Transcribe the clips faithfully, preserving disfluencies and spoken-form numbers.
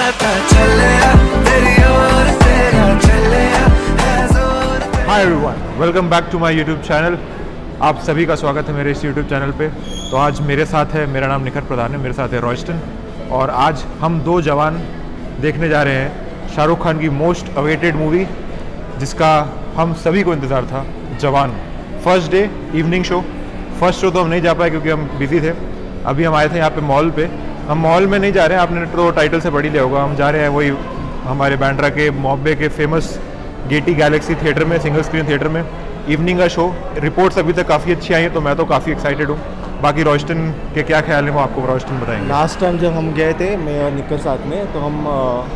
Hi everyone, welcome back to my YouTube channel. आप सभी का स्वागत है मेरे इस यूट्यूब चैनल पे। तो आज मेरे साथ है, मेरा नाम निखर प्रधान है, मेरे साथ है रॉयस्टन, और आज हम दो जवान देखने जा रहे हैं शाहरुख खान की मोस्ट अवेटेड मूवी, जिसका हम सभी को इंतज़ार था, Jawan. First day evening show, first show तो हम नहीं जा पाए क्योंकि हम बिजी थे। अभी हम आए थे यहाँ पे मॉल पे। हम मॉल में नहीं जा रहे हैं, आपने तो टाइटल से पढ़ ही लिया होगा। हम जा रहे हैं वही हमारे बांद्रा के मॉबे के फेमस गेटी गैलेक्सी थिएटर में, सिंगल स्क्रीन थिएटर में इवनिंग का शो। रिपोर्ट्स अभी तक काफ़ी अच्छी आई हैं, तो मैं तो काफ़ी एक्साइटेड हूँ। बाकी रॉयस्टन के क्या ख्याल है वो आपको रॉयस्टन बताएंगे। लास्ट टाइम जब हम गए थे मैं और निकर साथ में, तो हम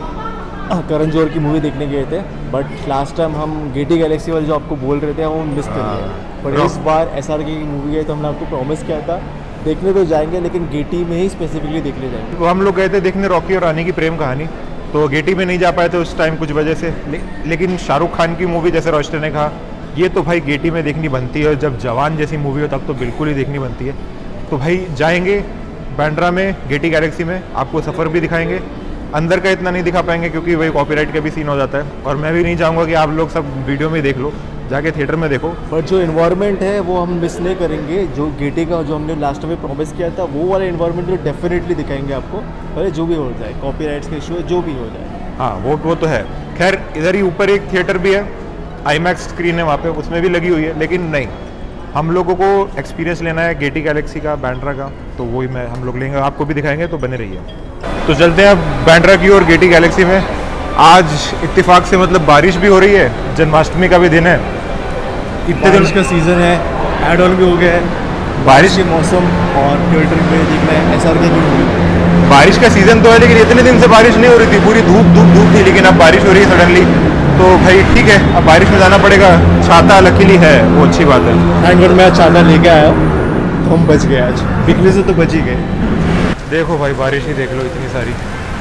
करण जौहर की मूवी देखने गए थे, बट लास्ट टाइम हम गेटी गैलेक्सी वाले जो आपको बोल रहे थे वो मिस कर गए। पर इस बार एस आर के की मूवी गए तो हमने आपको प्रॉमिस किया था देखने तो जाएंगे, लेकिन गेटी में ही स्पेसिफिकली देखने जाएंगे। तो हम लोग गए थे देखने रॉकी और रानी की प्रेम कहानी, तो गेटी में नहीं जा पाए थे उस टाइम कुछ वजह से। ले, लेकिन शाहरुख खान की मूवी, जैसे रॉयस्टन ने कहा, ये तो भाई गेटी में देखनी बनती है, और जब जवान जैसी मूवी हो तब तो बिल्कुल ही देखनी बनती है। तो भाई जाएंगे बांद्रा में गेटी गैलेक्सी में, आपको सफ़र भी दिखाएंगे। अंदर का इतना नहीं दिखा पाएंगे क्योंकि वही कॉपीराइट का भी सीन हो जाता है, और मैं भी नहीं चाहूँगा कि आप लोग सब वीडियो में देख लो, जाके थिएटर में देखो। बट जो इन्वायरमेंट है वो हम मिस नहीं करेंगे। जो गेटी का जो हमने लास्ट में प्रॉमिस किया था वो वाला इन्वायरमेंट तो डेफिनेटली दिखाएंगे आपको, भले जो भी हो जाए, कॉपीराइट्स के इशू जो भी हो जाए। हाँ, वो वो तो है। खैर, इधर ही ऊपर एक थिएटर भी है, आई मैक्स स्क्रीन है वहाँ पे, उसमें भी लगी हुई है। लेकिन नहीं, हम लोगों को एक्सपीरियंस लेना है गेटी गैलेक्सी का, बांद्रा का, तो वही मैं हम लोग लेंगे, आपको भी दिखाएंगे, तो बने रहिए। तो चलते हैं बांद्रा की और गेटी गैलेक्सी में। आज इत्तेफाक से मतलब बारिश भी हो रही है, जन्माष्टमी का भी दिन है, इतने दिन का सीज़न है, एड ऑन भी हो गया है, बारिश के मौसम और थिएटर में देखना है एस आर के की मूवी। बारिश का सीज़न तो है, लेकिन इतने दिन से बारिश नहीं हो रही थी, पूरी धूप धूप धूप थी, लेकिन अब बारिश हो रही है सडनली। तो भाई ठीक है, अब बारिश में जाना पड़ेगा। छाता लकीली है, वो अच्छी बात है। थैंक गॉड मैं छाता लेके आया, तो हम बच गए, आज बिकने से तो बच ही गए। देखो भाई, बारिश ही देख लो, इतनी सारी,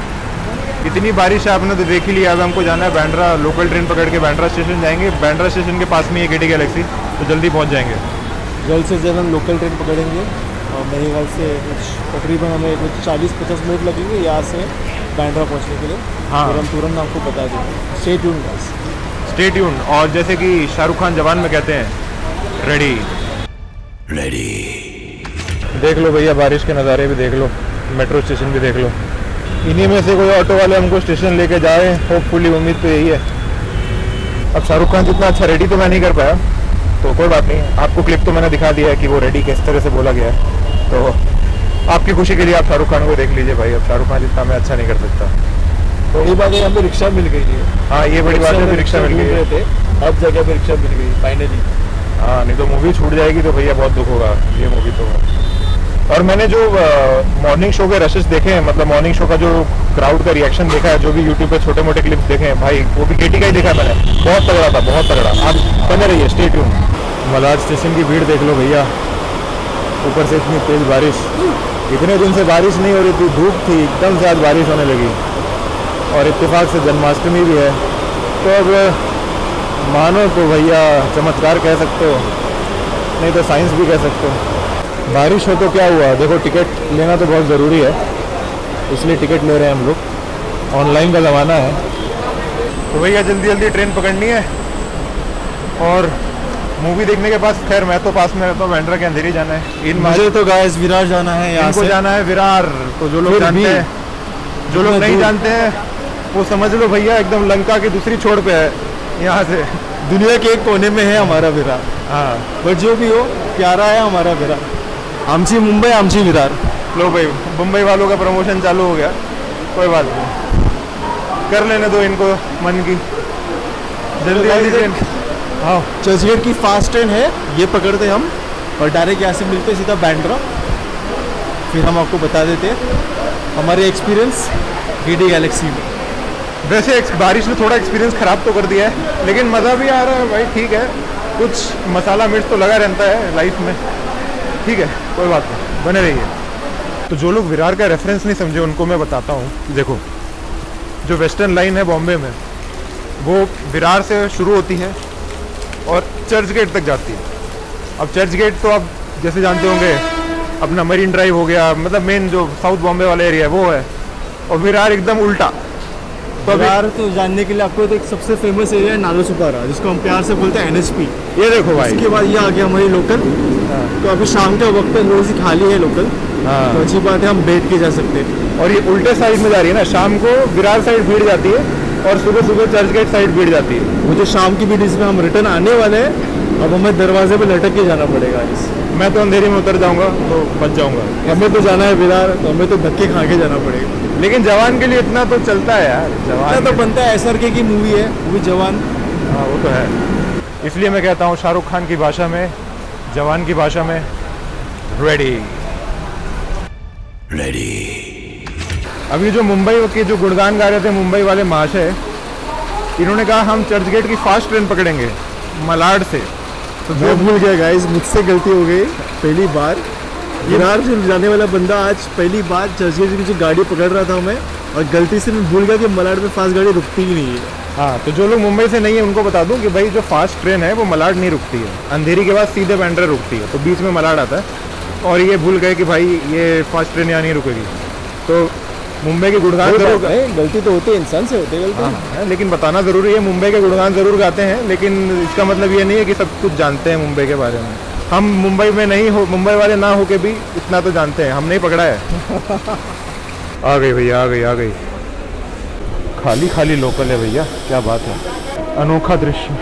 इतनी बारिश है, आपने तो देख ही लिया। अब हमको जाना है बांद्रा, लोकल ट्रेन पकड़ के बांद्रा स्टेशन जाएंगे। बांद्रा स्टेशन के पास में ये गेटी गैलेक्सी, तो जल्दी पहुंच जाएंगे। जल्द से जल्द हम लोकल ट्रेन पकड़ेंगे, और मेरे ख्याल से कुछ तकरीबन हमें कुछ चालीस पचास मिनट लगेंगे यहाँ से बांद्रा पहुँचने के लिए। हाँ, फिर हम तुरंत आपको बता देंगे। Stay tune guys, stay tune. और जैसे कि शाहरुख खान जवान में कहते हैं, रेडी रेडी। देख लो भैया, बारिश के नज़ारे भी देख लो, मेट्रो स्टेशन भी देख लो। इन्हीं में से कोई ऑटो वाले हमको स्टेशन लेके जाए, होपफुली, उम्मीद तो यही है। अब शाहरुख खान जितना अच्छा रेडी तो मैं नहीं कर पाया, तो कोई बात नहीं, आपको क्लिप तो मैंने दिखा दिया है कि वो रेडी किस तरह से बोला गया है। तो आपकी खुशी के लिए आप शाहरुख खान को देख लीजिए भाई। अब शाहरुख खान जितना मैं अच्छा नहीं कर सकता। तो ये बात है, हमें रिक्शा मिल गई है। हाँ, ये बड़ी बात है, रिक्शा मिल गई थे, अब जगह पे रिक्शा मिल गई फाइनली। हाँ, नहीं तो मूवी छूट जाएगी तो भैया बहुत दुख होगा। ये मूवी तो, और मैंने जो मॉर्निंग शो के रशेस देखे हैं, मतलब मॉर्निंग शो का जो क्राउड का रिएक्शन देखा है, जो भी यूट्यूब पे छोटे मोटे क्लिप्स देखे हैं भाई, वो भी गेटी का ही देखा है मैंने। बहुत तगड़ा था, बहुत तगड़ा। आप बने रहिए, स्टे ट्यून। मलाड स्टेशन की भीड़ देख लो भैया, ऊपर से इतनी तेज बारिश। इतने दिन से बारिश नहीं हो रही थी, धूप थी, एकदम से आज बारिश होने लगी, और इत्तेफाक से जन्माष्टमी भी है, तो अब मानो तो भैया चमत्कार कह सकते हो, नहीं तो साइंस भी कह सकते हो। बारिश हो तो क्या हुआ, देखो टिकट लेना तो बहुत ज़रूरी है, इसलिए टिकट ले रहे हैं हम लोग, ऑनलाइन का ज़माना है। तो भैया जल्दी जल्दी ट्रेन पकड़नी है, और मूवी देखने के पास, खैर मैं तो पास में रहता हूँ, बांद्रा के अंदर ही जाना है। इन मुझे तो गाइस विरार जाना है, यहाँ से जाना है विरार। तो जो लोग जानते हैं, जो लोग नहीं जानते हैं, वो समझ लो भैया एकदम लंका की दूसरी छोर पे है, यहाँ से दुनिया के एक कोने में है हमारा विरार। हाँ, बट जो भी हो, प्यारा है हमारा विरार। आमची मुंबई, आमची विरार। लो भाई, मुंबई वालों का प्रमोशन चालू हो गया, कोई बात नहीं, कर लेने दो इनको मन की। जल्दी जल्दी ट्रेन। हाँ, चर्चगेट की फास्ट ट्रेन है, ये पकड़ते हम, और डायरेक्ट यहाँ से मिलते सीधा बांद्रा। फिर हम आपको बता देते हैं हमारे एक्सपीरियंस गेटी गैलेक्सी में। वैसे बारिश ने थोड़ा एक्सपीरियंस ख़राब तो कर दिया है, लेकिन मज़ा भी आ रहा है भाई। ठीक है, कुछ मसाला मिर्च तो लगा रहता है लाइफ में, ठीक है, कोई बात नहीं, बने रहिए। तो जो लोग विरार का रेफरेंस नहीं समझे, उनको मैं बताता हूँ। देखो, जो वेस्टर्न लाइन है बॉम्बे में, वो विरार से शुरू होती है और चर्च गेट तक जाती है। अब चर्च गेट तो आप जैसे जानते होंगे, अपना मरीन ड्राइव हो गया, मतलब मेन जो साउथ बॉम्बे वाला एरिया है वो है, और विरार एकदम उल्टा, तो अभी विरार तो जानने के लिए आपको तो एक सबसे फेमस एरिया है नालासोपारा, जिसको हम प्यार से बोलते हैं एन एच पी। ये देखो भाई, इसके बाद ये आ गया हमारी लोकल। तो अभी शाम का वक्त है, थोड़ी सी खाली है लोकल, हाँ। तो अच्छी बात है, हम बैठ के जा सकते हैं। और ये उल्टे साइड में जा रही है ना, शाम को विरार साइड भीड़ जाती है और सुबह सुबह चर्च गेट साइड भीड़ जाती है। वो जो शाम की बीच में हम रिटर्न आने वाले हैं, अब हमें दरवाजे पे लटक के जाना पड़ेगा। इस मैं तो अंधेरी में उतर जाऊंगा तो बच जाऊंगा। हमें तो जाना है विरार, तो हमें तो धक्के खा के जाना पड़ेगा। लेकिन जवान के लिए इतना तो चलता है यार, जवान तो बनता है, एस आर के की मूवी है वो भी जवान। हाँ वो तो है, इसलिए मैं कहता हूँ शाहरुख खान की भाषा में, जवान की भाषा में, रेडी रेडी। अभी जो मुंबई के जो गुणगान गा रहे थे मुंबई वाले महाशय, इन्होंने कहा हम चर्च गेट की फास्ट ट्रेन पकड़ेंगे मलाड से। तो मैं भूल गया गाइस, मुझसे गलती हो गई पहली बार। विरार से जाने वाला बंदा आज पहली बार चर्च गेट की जो गाड़ी पकड़ रहा था मैं, और गलती से मैं भूल गया कि मलाड में फास्ट गाड़ी रुकती ही नहीं है। हाँ, तो जो लोग मुंबई से नहीं है उनको बता दूं कि भाई जो फास्ट ट्रेन है वो मलाड नहीं रुकती है, अंधेरी के बाद सीधे बांद्रा रुकती है, तो बीच में मलाड आता है। और ये भूल गए कि भाई ये फास्ट ट्रेन यहाँ नहीं रुकेगी, तो मुंबई के गुणगान जरूर, गलती तो होती है, इंसान से होती है गलती। हाँ, लेकिन बताना ज़रूरी है, मुंबई के गुणगान ज़रूर गाते हैं, लेकिन इसका मतलब ये नहीं है कि सब कुछ जानते हैं मुंबई के बारे में। हम मुंबई में नहीं हो, मुंबई वाले ना हो के भी इतना तो जानते हैं, हमने ही पकड़ा है। आ गई भैया, आ गई आ गई, खाली खाली लोकल है भैया, क्या बात है, अनोखा दृश्य।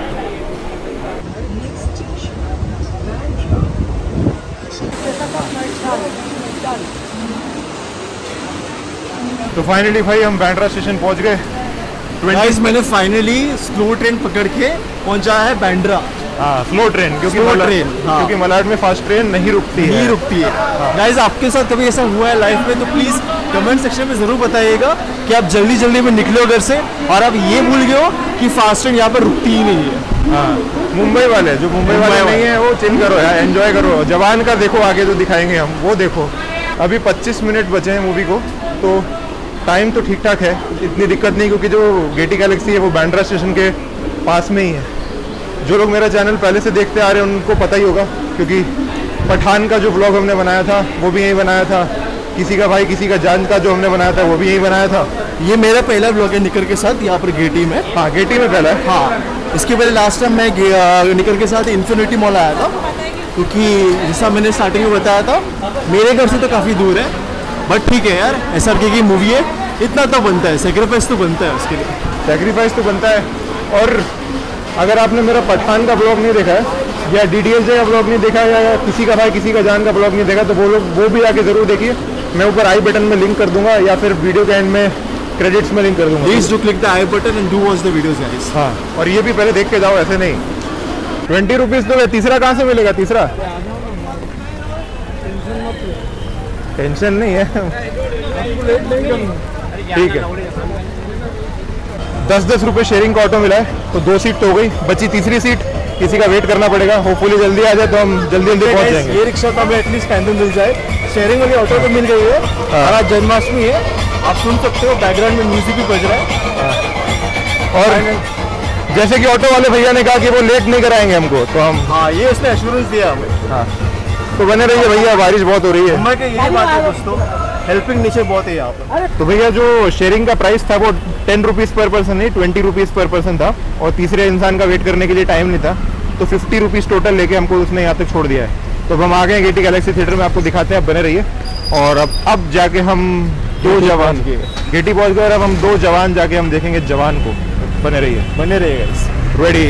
तो फाइनली भाई हम बांद्रा स्टेशन पहुंच गए। गाइस मैंने फाइनली स्लो ट्रेन पकड़ के पहुंचा है बांद्रा। हाँ, स्लो ट्रेन, क्योंकि Slow मलाड, train, हाँ। क्योंकि मलाड में फास्ट ट्रेन नहीं रुकती है, नहीं रुकती है। गाइस आपके साथ कभी ऐसा हुआ है लाइफ में, तो प्लीज कमेंट सेक्शन में जरूर बताइएगा कि आप जल्दी जल्दी में निकले हो घर से और आप ये भूल गए हो कि फास्ट ट्रेन यहाँ पर रुकती ही नहीं है। हाँ, मुंबई वाले जो मुंबई वाले नहीं है वो चिल करो यार, एंजॉय करो। जवान का देखो आगे जो दिखाएंगे हम, वो देखो। अभी पच्चीस मिनट बचे हैं मूवी को, तो टाइम तो ठीक ठाक है, इतनी दिक्कत नहीं, क्योंकि जो गेटी गैलेक्सी है वो बांद्रा स्टेशन के पास में ही है। जो लोग मेरा चैनल पहले से देखते आ रहे हैं उनको पता ही होगा, क्योंकि पठान का जो ब्लॉग हमने बनाया था वो भी यहीं बनाया था, किसी का भाई किसी का जान का जो हमने बनाया था वो भी यहीं बनाया था। ये मेरा पहला ब्लॉग है निकर के साथ यहाँ पर गेटी में। हाँ, गेटी में पहला है। हाँ, इसके पहले लास्ट टाइम मैं निकर के साथ इन्फिनिटी मॉल आया था, क्योंकि जैसा मैंने स्टार्टिंग में बताया था मेरे घर से तो काफ़ी दूर है, बट ठीक है यार, एस आर के की मूवी है, इतना तो बनता है, सेक्रीफाइस तो बनता है उसके लिए, सेक्रीफाइस तो बनता है। और अगर आपने मेरा पठान का ब्लॉग नहीं देखा है, या डी डी एल जे का ब्लॉग नहीं देखा है, या किसी का भाई किसी का जान का ब्लॉग नहीं देखा, तो वो लोग वो भी आके ज़रूर देखिए। मैं ऊपर आई बटन में लिंक कर दूंगा, या फिर वीडियो के एंड में क्रेडिट्स में लिंक कर दूंगा। Please do click the I button and do watch the videos guys. हाँ, और ये भी पहले देख के जाओ, ऐसे नहीं। ट्वेंटी रुपीज़ तो तीसरा कहाँ से मिलेगा? तीसरा टेंशन नहीं है, ठीक है। दस दस रुपये शेयरिंग का ऑटो मिला है, तो दो सीट तो हो गई, बची तीसरी सीट, किसी का वेट करना पड़ेगा। होपफुली जल्दी आ जाए तो हम जल्दी जल्दी पहुंच जाएंगे। ये रिक्शा तो हमें एटलीस्ट कैंडल मिल जाए, शेयरिंग वाली ऑटो तो मिल गई है। और आज जन्माष्टमी है, आप सुन सकते हो बैकग्राउंड में म्यूजिक भी बज रहा है। और जैसे कि ऑटो वाले भैया ने कहा कि वो लेट नहीं कराएंगे हमको, तो हम, हाँ, ये उसने एश्योरेंस दिया हमें। हाँ, तो बने रहिए भैया, बारिश बहुत हो रही है। मुंबई की यही बात है दोस्तों, हेल्पिंग नेचर बहुत है यहाँ पर। तो भैया जो शेयरिंग का प्राइस था वो टेन रुपीज़ पर पर्सन नहीं, ट्वेंटी रुपीज़ पर पर्सन था, और तीसरे इंसान का वेट करने के लिए टाइम नहीं था, तो फिफ्टी रुपीज़ टोटल लेके हमको उसने यहाँ तक छोड़ दिया है। तो अब हम आ गए गेटी गैलेक्सी थिएटर में, आपको दिखाते हैं, आप बने रहिए। और अब अब जाके हम दो जवान गेटी पहुँच गए, और अब हम दो जवान जाके हम देखेंगे जवान को। बने रहिए, बने रहिएगा। Ready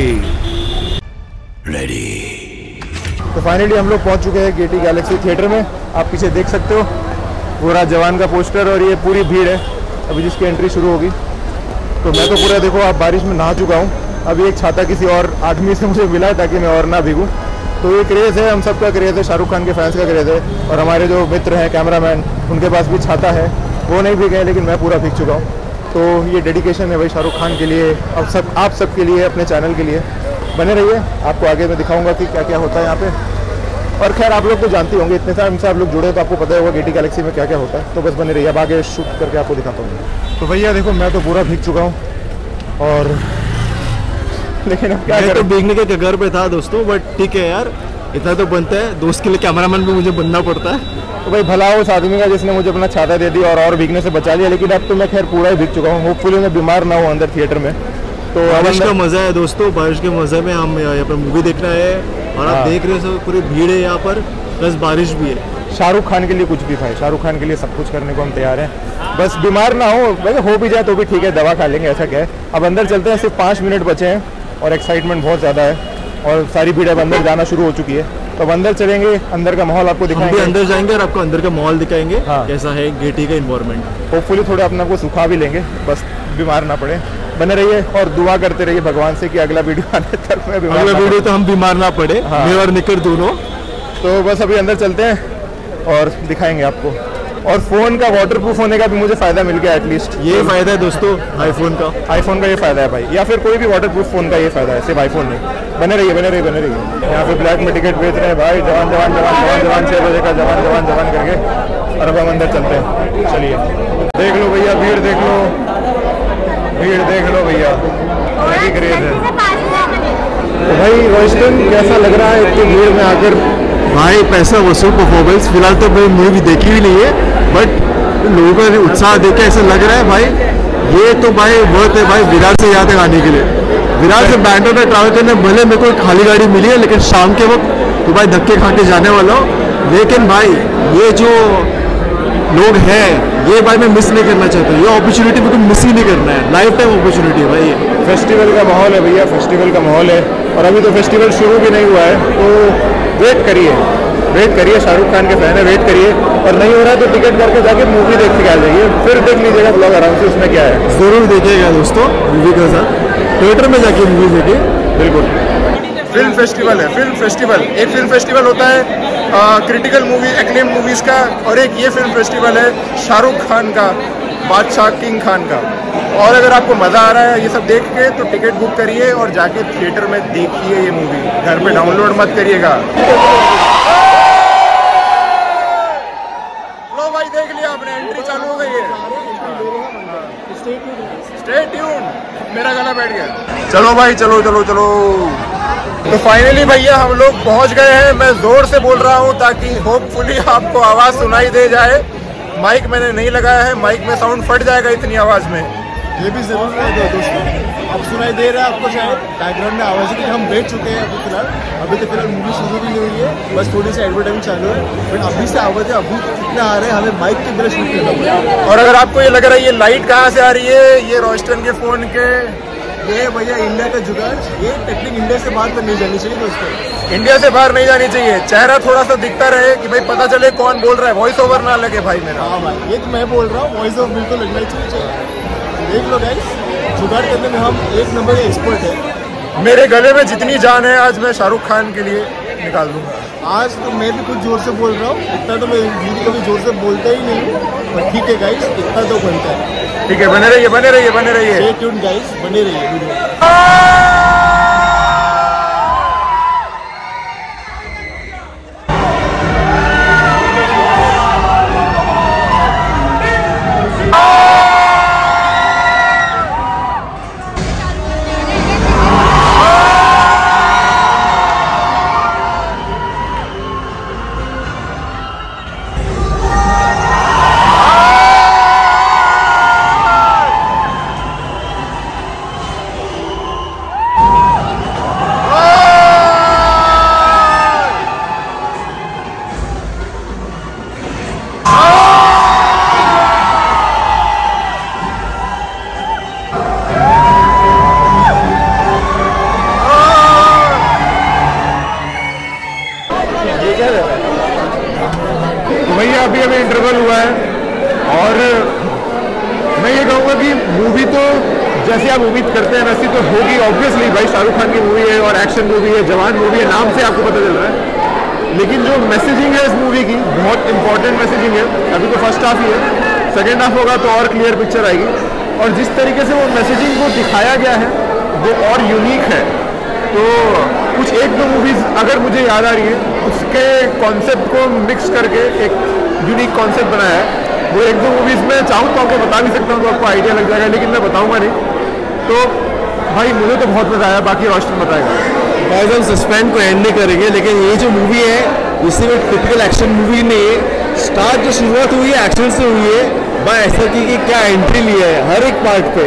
ready. तो फाइनली हम लोग पहुंच चुके हैं गेटी गैलेक्सी थिएटर में, आप पीछे देख सकते हो पूरा जवान का पोस्टर, और ये पूरी भीड़ है अभी जिसकी एंट्री शुरू होगी। तो मैं तो पूरा देखो आप बारिश में नहा चुका हूँ, अभी एक छाता किसी और आदमी से मुझे मिला है ताकि मैं और ना भीगूँ। तो ये क्रेज़ है, हम सबका क्रेज़ है, शाहरुख खान के फैंस का क्रेज़ है, और हमारे जो मित्र हैं कैमरामैन उनके पास भी छाता है, वो नहीं भीगे, लेकिन मैं पूरा भीग चुका हूँ। तो ये डेडिकेशन है भाई शाहरुख खान के लिए, अब सब आप सब के लिए, अपने चैनल के लिए। बने रहिए, आपको आगे मैं दिखाऊंगा कि क्या क्या होता है यहाँ पे। और खैर आप लोग तो जानते होंगे, इतने सारे हमसे आप लोग जुड़े तो आपको पता होगा गेटी गैलेक्सी में क्या क्या होता है। तो बस बने रहिए, अब आगे शूट करके आपको दिखाता हूँ। तो भैया देखो, मैं तो पूरा भीग चुका हूँ, और लेकिन अब क्या मैं तो भीगने के कगार पे था दोस्तों, बट ठीक है यार, इतना तो बनता है, दोस्त के लिए कैमरामैन भी मुझे बनना पड़ता है। तो भाई भला उस आदमी का जिसने मुझे अपना छाता दे दी और और भीगने से बचा लिया, लेकिन अब तो मैं खैर पूरा ही भीग चुका हूँ। होपफुली मैं बीमार ना हूँ अंदर थिएटर में। तो बारिश का मज़ा है दोस्तों, बारिश के मज़े में हम यहाँ पर मूवी देखना है और आप देख रहे हो सब पूरी भीड़ है यहाँ पर, प्लस बारिश भी है। शाहरुख खान के लिए कुछ भी भाई, शाहरुख खान के लिए सब कुछ करने को हम तैयार हैं, बस बीमार ना हो। वैसे हो भी जाए तो भी ठीक है, दवा खा लेंगे, ऐसा क्या है। अब अंदर चलते हैं, सिर्फ पाँच मिनट बचे हैं और एक्साइटमेंट बहुत ज़्यादा है और सारी भीड़ अब अंदर जाना शुरू हो चुकी है। तो अब अंदर चलेंगे, अंदर का माहौल आपको दिखाएंगे। हम भी अंदर जाएंगे और आपको अंदर का माहौल दिखाएंगे। हाँ। कैसा है गेटी का इन्वायरमेंट। होपफुली थोड़ा अपने को सुखा भी लेंगे, बस बीमार ना पड़े। बने रहिए और दुआ करते रहिए भगवान से कि अगला वीडियो आने तक मैं बीमार अगला वीडियो तो हम बीमार ना पड़े। हाँ। मैं और निकर दोनों। तो बस अभी अंदर चलते हैं और दिखाएंगे आपको। और फ़ोन का वाटरप्रूफ होने का भी मुझे फ़ायदा मिल गया एटलीस्ट। ये फ़ायदा है दोस्तों आईफोन का। आईफोन का ये फ़ायदा है भाई, या फिर कोई भी वाटरप्रूफ फ़ोन का ये फ़ायदा है, सिर्फ आईफोन नहीं। बने रहिए बने रहिए बने रहिए। यहाँ पे ब्लैक में टिकट बेच रहे हैं भाई, जवान जवान जवान जवान जवान छः बजे का जवान जवान जवान करके। और अब हम अंदर चलते हैं, चलिए। देख लो भैया भीड़, देख लो भीड़, देख लो भैया, अलग ही क्रेज है। तो भाई रोस्टन कैसा लग रहा है इतनी भीड़ में आकर? भाई पैसा वसूल परफॉर्मेंस। फिलहाल तो मैं मूवी देखी भी नहीं है, बट लोगों का उत्साह देख के ऐसा लग रहा है भाई ये तो भाई वर्थ है भाई विरार से यहाँ तक आने के लिए। विरार से बैंगलोर में ट्रैवल करने भले मेरे को एक खाली गाड़ी मिली है, लेकिन शाम के वक्त तो भाई धक्के खा के जाने वाला हूँ। लेकिन भाई ये जो लोग हैं ये भाई मैं मिस नहीं करना चाहता, ये अपॉर्चुनिटी मेरे को मिस ही नहीं करना है, लाइफ टाइम अपॉर्चुनिटी है भाई ये। फेस्टिवल का माहौल है भैया, फेस्टिवल का माहौल है। और अभी तो फेस्टिवल शुरू भी नहीं हुआ है, तो वेट करिए वेट करिए शाहरुख खान के फैन है, वेट करिए। और नहीं हो रहा है तो टिकट करके जाके मूवी देख के आ जाइए, फिर देख लीजिएगा ब्लॉग आराम से, उसमें क्या है। ज़रूर देखिएगा दोस्तों मूवी के साथ, थिएटर में जाके मूवी देखिए। बिल्कुल। फिल्म फेस्टिवल है, फिल्म फेस्टिवल। एक फिल्म फेस्टिवल होता है क्रिटिकल मूवी एक्लेम मूवीज़ का, और एक ये फिल्म फेस्टिवल है शाहरुख खान का, बादशाह किंग खान का। और अगर आपको मज़ा आ रहा है ये सब देख के तो टिकट बुक करिए और जाके थिएटर में देखिए ये मूवी, घर पे डाउनलोड मत करिएगा। लो भाई देख लिया आपने, एंट्री चालू हो गई है। स्टे ट्यून, मेरा गला बैठ गया। चलो भाई चलो चलो चलो। तो फाइनली भैया हम लोग पहुंच गए हैं। मैं जोर से बोल रहा हूं ताकि होपफुली आपको आवाज़ सुनाई दे जाए। माइक मैंने नहीं लगाया है, माइक में साउंड फट जाएगा इतनी आवाज़ में। ये भी जरूर है दोस्तों, अब सुनाई दे रहा है आपको शायद बैकग्राउंड में आवाज़, क्योंकि हम बैठ चुके हैं अभी फिलहाल। अभी तो फिलहाल मूवी शुरू भी नहीं हुई है, बस थोड़ी सी एडवर्टाइजिंग चालू है, बट अभी से आवाज़ अभी कितना आ रहा है, हमें माइक के बिना शूट करना पड़ेगा। और अगर आपको ये लग रहा है ये लाइट कहाँ से आ रही है, ये रोस्टन के फ़ोन के, ये भैया इंडिया का जुगाड़। ये टेक्निक इंडिया से बाहर तो नहीं जानी चाहिए दोस्तों, इंडिया से बाहर नहीं जानी चाहिए। चेहरा थोड़ा सा दिखता रहे कि भाई पता चले कौन बोल रहा है, वॉइस ओवर ना लगे भाई मेरा। हाँ भाई ये तो मैं बोल रहा हूँ, वॉइस ओवर बिल्कुल लगना चाहिए। देख लो गाइस, जुगाड़ करने में हम एक नंबर के एक्सपर्ट है। मेरे गले में जितनी जान है आज मैं शाहरुख खान के लिए निकाल दूंगा। आज तो मैं भी कुछ जोर से बोल रहा हूँ, इतना तो मैं दीदी कभी जोर से बोलता ही नहीं हूँ, पर ठीक है गाइस इतना तो बनता है। ठीक है, बने रहिए बने रहिए बने रहिए। स्टे ट्यून गाइस, बने रहिए वीडियो। अभी अभी इंटरवल हुआ है और मैं ये कहूँगा कि मूवी तो जैसे आप उम्मीद करते हैं वैसी तो होगी ऑब्वियसली भाई। शाहरुख खान की मूवी है और एक्शन मूवी है, जवान मूवी है, नाम से आपको पता चल रहा है। लेकिन जो मैसेजिंग है इस मूवी की बहुत इंपॉर्टेंट मैसेजिंग है। अभी तो फर्स्ट हाफ ही है, सेकेंड हाफ होगा तो और क्लियर पिक्चर आएगी। और जिस तरीके से वो मैसेजिंग को दिखाया गया है वो और यूनिक है। तो कुछ एक दो मूवीज़ अगर मुझे याद आ रही है उसके कॉन्सेप्ट को मिक्स करके एक यूनिक कॉन्सेप्ट बनाया है। वो एक दो मूवीज़ में चाहूँ तो आपको बता भी सकता हूँ, तो आपको आइडिया लग जाएगा, लेकिन मैं बताऊँगा नहीं। तो भाई मुझे तो बहुत मज़ा आया, बाकी रोशन बताएगा। गाइस हम सस्पेंस को एंड नहीं करेंगे, लेकिन ये जो मूवी है इसी में टिपिकल एक्शन मूवी नहीं है। स्टार्ट जो शुरुआत हुई है एक्शन से हुई है, बाय ऐसा की कि क्या एंट्री लिया है हर एक पार्ट पे।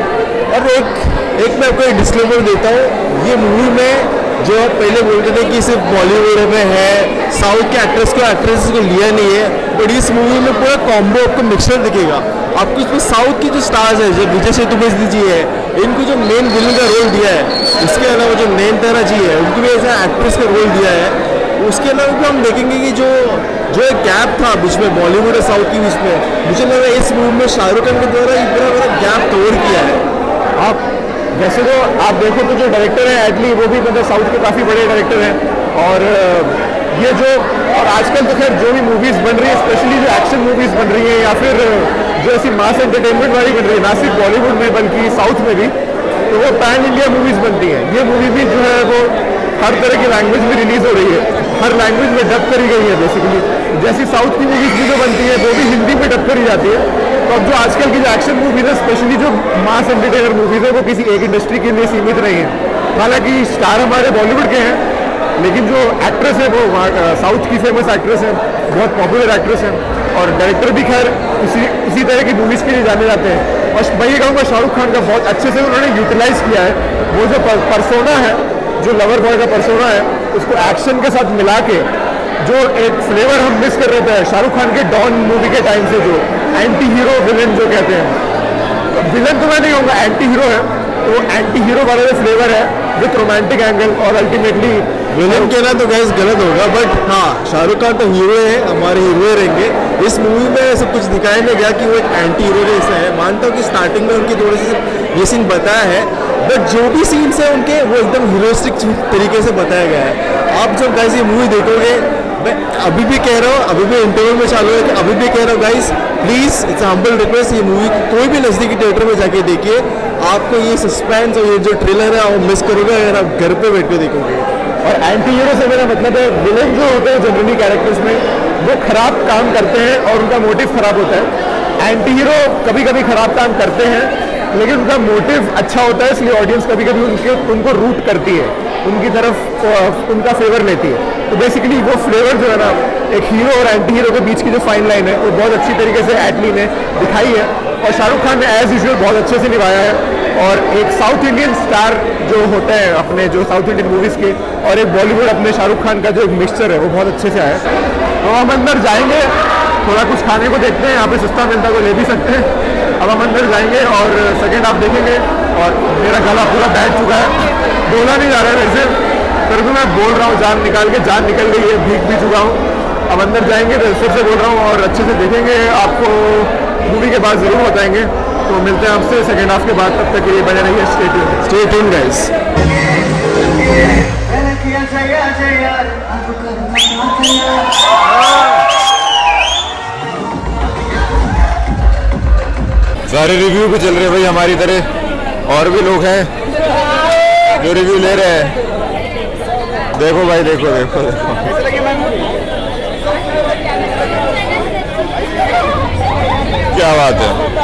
और एक एक मैं आपको एक डिस्क्लेमर देता हूँ, ये मूवी में जो आप पहले बोलते थे कि सिर्फ बॉलीवुड में है, साउथ के एक्ट्रेस को एक्ट्रेसेस को लिया नहीं है, बट इस मूवी में पूरा कॉम्बो आपको मिक्सचर दिखेगा आपको। इसमें साउथ की जो स्टार्स है, जो विजय सेतुपति जी है, इनको जो मेन विलन का रोल दिया है, इसके अलावा जो नयनतारा जी है उनको भी ऐसा एक्ट्रेस का रोल दिया है। उसके अलावा भी हम देखेंगे कि जो जो एक गैप था बीच में बॉलीवुड और साउथ के बीच में, मुझे लगा इस मूवी में शाहरुख खान के द्वारा ये पूरा पूरा गैप कवर किया है। आप वैसे तो आप देखो तो जो डायरेक्टर है एटली वो भी मतलब साउथ के काफ़ी बड़े डायरेक्टर हैं, और ये जो और आजकल तो खैर जो भी मूवीज़ बन रही है, स्पेशली जो एक्शन मूवीज़ बन रही है या फिर जो ऐसी मास एंटरटेनमेंट वाली बन रही है, ना सिर्फ बॉलीवुड में बल्कि साउथ में भी, तो वो पैन इंडिया मूवीज़ बनती हैं। ये मूवी भी जो है वो हर तरह की लैंग्वेज में रिलीज़ हो रही है, हर लैंग्वेज में डब करी गई है बेसिकली। जैसी साउथ की मूवीज़ भी जो बनती है वो भी हिंदी में डब करी जाती है। तो अब जो आजकल की जो एक्शन मूवीज़ है, स्पेशली जो मास एंटरटेनर मूवीज़ है, वो किसी एक इंडस्ट्री के लिए सीमित नहीं है। हालांकि स्टार हमारे बॉलीवुड के हैं, लेकिन जो एक्ट्रेस है वो साउथ की फेमस एक्ट्रेस है, बहुत पॉपुलर एक्ट्रेस है, और डायरेक्टर भी खैर इसी इसी तरह की मूवीज़ के लिए जाने जाते हैं। और मैं ये कहूँगा शाहरुख खान का बहुत अच्छे से उन्होंने यूटिलाइज़ किया है। वो जो परसोना है, जो लवर बॉय का परसोना है, उसको एक्शन के साथ मिला के जो एक फ्लेवर हम मिस कर रहे थे शाहरुख खान के डॉन मूवी के टाइम से, जो एंटी हीरो विलन जो कहते हैं, विलन तो मैं नहीं कहूँगा, एंटी हीरो है, तो वो एंटी हीरो वाला जो फ्लेवर है विथ रोमांटिक एंगल, और अल्टीमेटली विलन कहना तो गैस गलत होगा, बट हाँ शाहरुख खान तो हीरो है, हमारे हीरो रहेंगे। इस मूवी में ऐसा कुछ दिखाया नहीं गया कि वो एक एंटी हीरो जैसा है। मानता हूँ कि स्टार्टिंग में उनकी थोड़ी सी ये सीन बताया है, बट जो भी सीन्स है उनके वो एकदम हीरोइस्टिक तरीके से बताया गया है। आप जब गैस ये मूवी देखोगे, मैं अभी भी कह रहा हूँ, अभी भी इंटरव्यू में चालू है कि अभी भी कह रहा हूँ guys, please it's humble request, ये मूवी कोई भी नज़दीकी थिएटर में जाके देखिए। आपको ये सस्पेंस और ये जो ट्रेलर है वो मिस करोगे अगर आप घर पे बैठ के देखोगे। और एंटी हीरो से मेरा मतलब है विलेन जो होते हैं जनरली कैरेक्टर्स में, वो खराब काम करते हैं और उनका मोटिव खराब होता है। एंटी हीरो कभी कभी खराब काम करते हैं, लेकिन उनका मोटिव अच्छा होता है, इसलिए ऑडियंस कभी कभी उनके उनको रूट करती है, उनकी तरफ उनका फेवर लेती है। तो बेसिकली वो फ्लेवर जो है ना, एक हीरो और एंटी हीरो के बीच की जो फाइन लाइन है, वो बहुत अच्छी तरीके से एटली ने दिखाई है, और शाहरुख खान ने एज यूजुअल बहुत अच्छे से निभाया है। और एक साउथ इंडियन स्टार जो होते हैं अपने जो साउथ इंडियन मूवीज़ के, और एक बॉलीवुड अपने शाहरुख खान का जो एक मिक्सचर है, वो बहुत अच्छे से आया। तो हम अंदर जाएंगे, थोड़ा कुछ खाने को देखते हैं, यहाँ पे सस्ता मिलता को ले भी सकते हैं। अब हम अंदर जाएंगे और सेकेंड हाफ देखेंगे। और मेरा गला पूरा बैठ चुका है, बोला नहीं जा रहा है मेरे से, फिर भी मैं बोल रहा हूँ, जान निकाल के जान निकल गई है, भीग भी चुका हूँ। अब अंदर जाएंगे तो फिर से बोल रहा हूँ और अच्छे से देखेंगे, आपको मूवी के बाद ज़रूर बताएंगे। तो मिलते हैं आपसे सेकेंड हाफ के बाद, तब तक ये बने रहिए, stay tune stay tune guys. सारे रिव्यू भी चल रहे हैं भाई हमारी तरह, और भी लोग हैं जो रिव्यू ले रहे हैं। देखो भाई, देखो देखो देखो क्या बात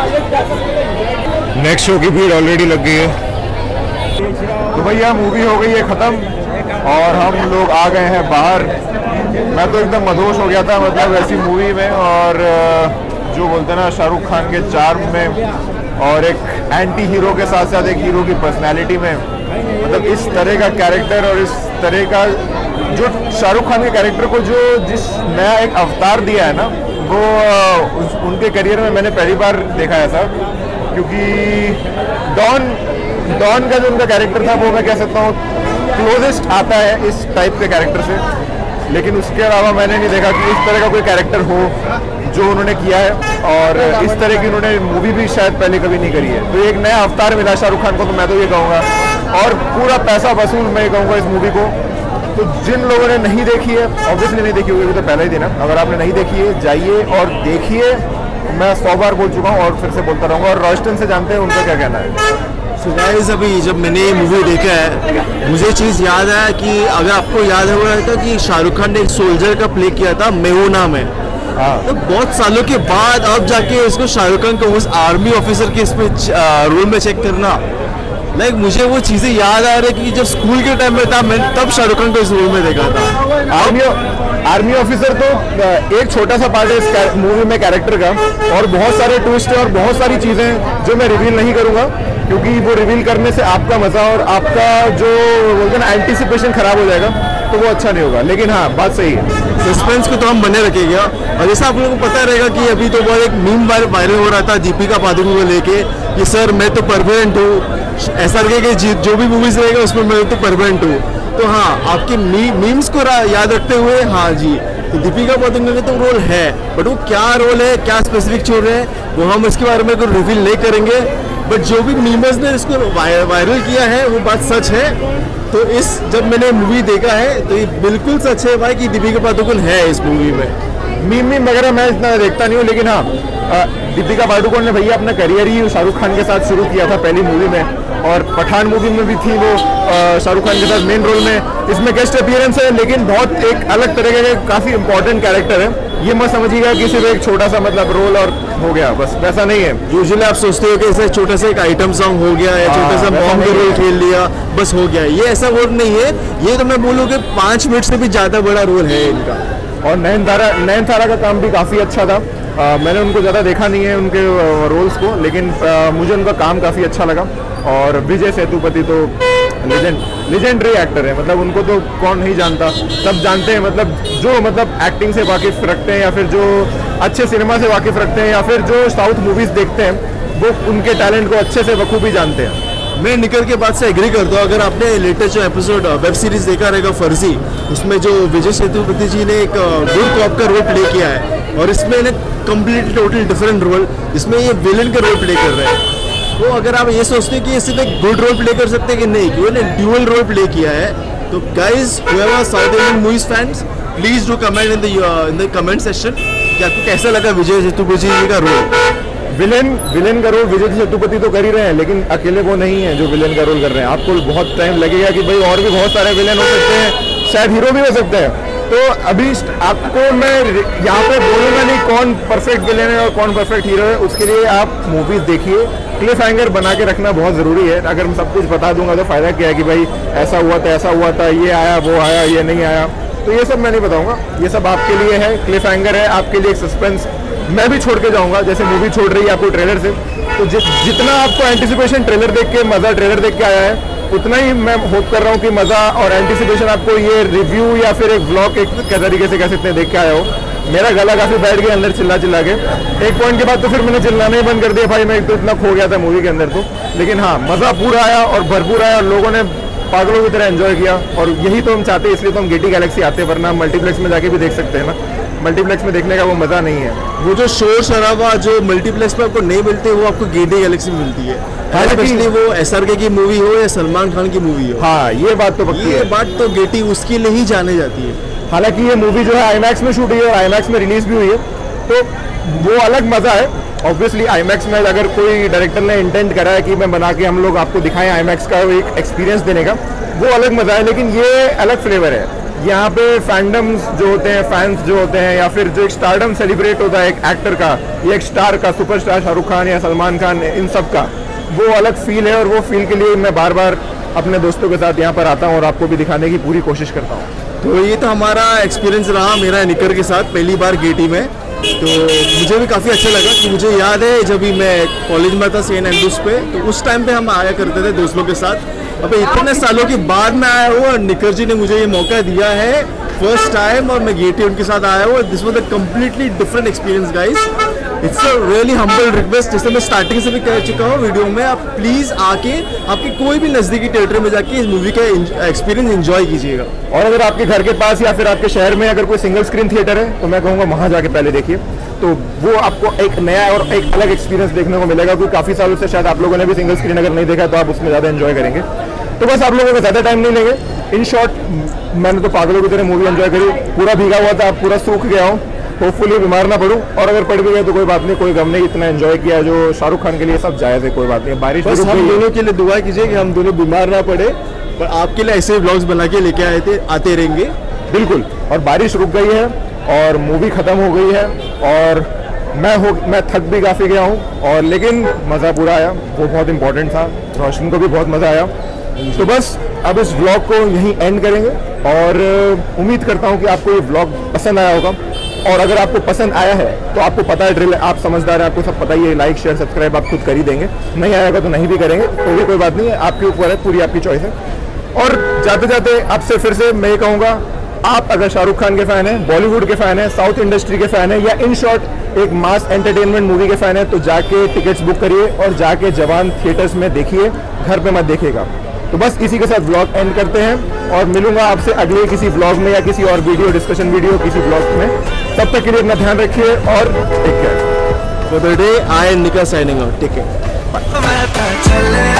है। नेक्स्ट शो की भीड़ ऑलरेडी लग गई है। तो भैया मूवी हो गई है ख़त्म और हम लोग आ गए हैं बाहर। मैं तो एकदम मदहोश हो गया था, मतलब ऐसी मूवी में, और जो बोलते हैं ना शाहरुख खान के चार्म में, और एक एंटी हीरो के साथ साथ एक हीरो की पर्सनैलिटी में, मतलब इस तरह का कैरेक्टर और इस तरह का जो शाहरुख खान के कैरेक्टर को जो जिस नया एक अवतार दिया है ना, वो उस, उनके करियर में मैंने पहली बार देखा है ऐसा। क्योंकि डॉन डॉन का जो उनका कैरेक्टर था वो मैं कह सकता हूँ क्लोजेस्ट आता है इस टाइप के कैरेक्टर से, लेकिन उसके अलावा मैंने नहीं देखा कि इस तरह का कोई कैरेक्टर हो जो उन्होंने किया है, और इस तरह की उन्होंने मूवी भी शायद पहले कभी नहीं करी है। तो एक नया अवतार मिला शाहरुख खान को, तो मैं तो ये कहूँगा, और पूरा पैसा वसूल मैं कहूँगा इस मूवी को। तो जिन लोगों ने नहीं देखी है, ऑब्वियसली नहीं देखी होगी, तो पहले ही दिन है, अगर आपने नहीं देखी है जाइए और देखिए। मैं सौ बार बोल चुका हूँ और फिर से बोलता रहूँगा, और रॉयस्टन से जानते हैं उनका क्या कहना है। सो गाइस, अभी जब मैंने ये मूवी देखा है, मुझे चीज़ याद आया कि अगर आपको याद हो रहा था कि शाहरुख खान ने एक सोल्जर का प्ले किया था मेहुना में, हाँ, तो बहुत सालों के बाद अब जाके उसको शाहरुख खान को उस आर्मी ऑफिसर के इसमें रोल में चेक करना, लाइक मुझे वो चीज़ें याद आ रही है कि जब स्कूल के टाइम में था मैं तब शाहरुख खान को इस मूवी में देखा था। आर्मी आर्मी ऑफिसर तो एक छोटा सा पार्ट है इस मूवी में कैरेक्टर का, और बहुत सारे ट्विस्ट है और बहुत सारी चीज़ें जो मैं रिवील नहीं करूँगा, क्योंकि वो रिवील करने से आपका मज़ा और आपका जो बोलते हैं ना एंटीसिपेशन खराब हो जाएगा, तो वो अच्छा नहीं होगा। लेकिन हाँ, बात सही है, सस्पेंस को तो हम बने रखेंगे। और जैसा आप लोगों को पता रहेगा कि अभी तो बहुत एक मीम वायरल हो रहा था दीपिका पादुकोण को लेके कि सर मैं तो परमानेंट हूँ, ऐसा लगे कि जो भी मूवीज रहेगा उसमें मैं तो परमानेंट हूँ। तो हाँ, आपके मी, मीम्स को याद रखते हुए हाँ जी, तो दीपिका पादुकोण का तो रोल है, बट वो क्या रोल है, क्या स्पेसिफिक चोर है, वो हम इसके बारे में कोई रिवील नहीं करेंगे। बट जो भी मीमर्स ने इसको वायरल किया है वो बात सच है। तो इस जब मैंने मूवी देखा है तो ये बिल्कुल सच है भाई कि दीपिका पादुकोण है इस मूवी में। मीम मीम वगैरह मैं इतना देखता नहीं हूँ, लेकिन हाँ, दीपिका पादुकोण ने भैया अपना करियर ही शाहरुख खान के साथ शुरू किया था पहली मूवी में, और पठान मूवी में भी थी वो शाहरुख खान के साथ मेन रोल में। इसमें गेस्ट अपीयरेंस है, लेकिन बहुत एक अलग तरह का काफ़ी इंपॉर्टेंट कैरेक्टर है। ये मत समझिएगा कि सिर्फ एक छोटा सा मतलब रोल और हो गया, बस वैसा नहीं है। यूजुअली आप सोचते हो कि ऐसा छोटा सा एक आइटम सॉन्ग हो गया या छोटा सा मॉम का रोल खेल लिया बस हो गया, ये ऐसा रोल नहीं है। ये तो मैं बोलूँ कि पाँच मिनट से भी ज़्यादा बड़ा रोल है इनका। और नयनतारा नयनतारा का काम भी काफ़ी अच्छा था। आ, मैंने उनको ज़्यादा देखा नहीं है उनके रोल्स को, लेकिन आ, मुझे उनका काम काफ़ी अच्छा लगा। और विजय सेतुपति तो लेजेंड लेजेंडरी एक्टर है, मतलब उनको तो कौन नहीं जानता, सब जानते हैं। मतलब जो मतलब एक्टिंग से वाकिफ रखते हैं या फिर जो अच्छे सिनेमा से वाकिफ रखते हैं या फिर जो साउथ मूवीज़ देखते हैं, वो उनके टैलेंट को अच्छे से बखूबी जानते हैं। मैं निकल के बात से एग्री करता हूँ। अगर आपने लेटेस्ट जो एपिसोड वेब सीरीज देखा रहेगा फर्जी, उसमें जो विजय सेतुपति जी ने एक गुड कॉप का रोल प्ले किया है, और इसमें इन्हें कम्प्लीटली टोटल डिफरेंट रोल, इसमें ये विलन का रोल प्ले कर रहे हैं। तो अगर आप ये सोचते हैं कि ये सिर्फ एक गुड रोल प्ले कर सकते हैं कि नहीं, कि उन्होंने ड्यूअल रोल प्ले किया है, तो guys however south Indian movies fans please do comment in the in the comment section कि आपको कैसा लगा विजय सेतुपति जी का रोल। विलेन विलेन का रोल विजय सेतुपति तो कर ही रहे हैं, लेकिन अकेले वो नहीं है जो विलेन का रोल कर रहे हैं। आपको बहुत टाइम लगेगा कि भाई और भी बहुत सारे विलेन हो सकते हैं, शायद हीरो भी हो सकते हैं। तो अभी आपको मैं यहाँ पे बोलूँगा नहीं कौन परफेक्ट विलेन है और कौन परफेक्ट हीरो है, उसके लिए आप मूवीज़ देखिए। क्लिफ हैंगर बना के रखना बहुत ज़रूरी है। अगर मैं सब कुछ बता दूंगा तो फ़ायदा क्या है कि भाई ऐसा हुआ था ऐसा हुआ था, ये आया वो आया ये नहीं आया, तो ये सब मैं नहीं बताऊँगा। ये सब आपके लिए है, क्लिफ हैंगर है, आपके लिए एक सस्पेंस मैं भी छोड़ के जाऊंगा, जैसे मूवी छोड़ रही है आपको ट्रेलर से। तो जि, जितना आपको एंटिसिपेशन ट्रेलर देख के मज़ा ट्रेलर देख के आया है, उतना ही मैं होप कर रहा हूँ कि मज़ा और एंटिसिपेशन आपको ये रिव्यू या फिर एक ब्लॉग एक क्या तरीके से कह सकते हैं देख के आया हो। मेरा गला काफ़ी बैठ गया अंदर चिल्ला चिल्ला के, एक पॉइंट के बाद तो फिर मैंने चिल्लाना ही बंद कर दिया भाई, मैं एक तो इतना खो गया था मूवी के अंदर तो। लेकिन हाँ, मज़ा पूरा आया और भरपूर आया और लोगों ने पागलों की तरह एंजॉय किया, और यही तो हम चाहते हैं, इसलिए तो हम गेटी गैलेक्सी आते हैं, वरना हम मल्टीप्लेक्स में जाके भी देख सकते हैं ना। मल्टीप्लेक्स में देखने का वो मज़ा नहीं है। वो जो शोर शराबा जो मल्टीप्लेक्स में आपको नहीं मिलते, वो आपको गेटी गैलेक्सी में मिलती है। स्पेशली वो एसआरके की मूवी हो या सलमान खान की मूवी हो। हाँ, ये बात तो पक्की ये है। बात तो गेटी उसके लिए ही जाने जाती है। हालांकि ये मूवी जो है आईमैक्स में शूट हुई है और आईमैक्स में रिलीज भी हुई है, तो वो अलग मज़ा है। ऑब्वियसली आईमैक्स में अगर कोई डायरेक्टर ने इंटेंट करा है कि मैं बना के हम लोग आपको दिखाएं आईमैक्स का एक एक्सपीरियंस देने का, वो अलग मज़ा है। लेकिन ये अलग फ्लेवर है। यहाँ पे फैंडम्स जो होते हैं, फैंस जो होते हैं, या फिर जो एक स्टारडम सेलिब्रेट होता है एक एक्टर का या एक स्टार का, सुपरस्टार शाहरुख खान या सलमान खान, इन सब का वो अलग फील है। और वो फील के लिए मैं बार बार अपने दोस्तों के साथ यहाँ पर आता हूँ और आपको भी दिखाने की पूरी कोशिश करता हूँ। तो ये तो हमारा एक्सपीरियंस रहा मेरा निकर के साथ पहली बार गेटी में। तो मुझे भी काफ़ी अच्छा लगा कि मुझे याद है जब भी मैं कॉलेज में था सेंट एंड्रूज पे, तो उस टाइम पे हम आया करते थे दोस्तों के साथ। अब इतने सालों के बाद मैं आया हूँ और निकर जी ने मुझे ये मौका दिया है फर्स्ट टाइम, और मैं गेटी उनके साथ आया हूँ। This was a completely different experience guys. It's a really humble request, जैसे मैं स्टार्टिंग से भी कह चुका हूँ वीडियो में, आप प्लीज़ आके आपके कोई भी नज़दीकी थिएटर में जाके इस मूवी का एक्सपीरियंस एंजॉय कीजिएगा। और अगर आपके घर के पास या फिर आपके शहर में अगर कोई सिंगल स्क्रीन थिएटर है, तो मैं कहूँगा वहाँ जाके पहले देखिए, तो वो आपको एक नया और एक अलग एक्सपीरियंस देखने को मिलेगा। क्योंकि काफ़ी सालों से शायद आप लोगों ने भी सिंगल स्क्रीन अगर नहीं देखा तो आप उसमें ज़्यादा एंजॉय करेंगे। तो बस आप लोगों को ज़्यादा टाइम नहीं लेंगे। इन शॉर्ट, मैंने तो पागलों की तरह मूवी एंजॉय करी, पूरा भीगा हुआ था, पूरा सूख गया हूँ। होपफुली बीमार ना पड़ूं, और अगर पड़ भी गए तो कोई बात नहीं, कोई गम नहीं। इतना एंजॉय किया है जो शाहरुख खान के लिए सब जायज़ है, कोई बात नहीं। बारिश बस हम दोनों के लिए दुआ कीजिए कि हम दोनों बीमार ना पड़े, पर आपके लिए ऐसे ब्लॉग्स बना के लेके आए थे आते रहेंगे। बिल्कुल। और बारिश रुक गई है और मूवी ख़त्म हो गई है, और मैं हो मैं थक भी काफ़ी गया हूँ, और लेकिन मज़ा पूरा आया, वो बहुत इंपॉर्टेंट था। रोशन को भी बहुत मज़ा आया। तो बस अब इस व्लॉग को यहीं एंड करेंगे, और उम्मीद करता हूँ कि आपको ये व्लॉग पसंद आया होगा। और अगर आपको पसंद आया है तो आपको पता है ड्रिल, आप समझदार हैं, आपको सब पता ही है, लाइक शेयर सब्सक्राइब आप खुद कर ही देंगे। नहीं आएगा तो नहीं भी करेंगे, तो भी कोई बात नहीं है, आपके ऊपर है, पूरी आपकी चॉइस है। और जाते जाते आपसे फिर से मैं ये कहूँगा, आप अगर शाहरुख खान के फ़ैन हैं, बॉलीवुड के फ़ैन हैं, साउथ इंडस्ट्री के फ़ैन हैं, या इन शॉर्ट एक मास एंटरटेनमेंट मूवी के फ़ैन हैं, तो जाके टिकट्स बुक करिए और जाके जवान थिएटर्स में देखिए, घर पे मत देखिएगा। तो बस इसी के साथ व्लॉग एंड करते हैं, और मिलूंगा आपसे अगले किसी व्लॉग में या किसी और वीडियो डिस्कशन वीडियो किसी व्लॉग में। तब तक के लिए अपना ध्यान रखिए और take care. For the day, I am Nikhil signing out. Take care. Bye.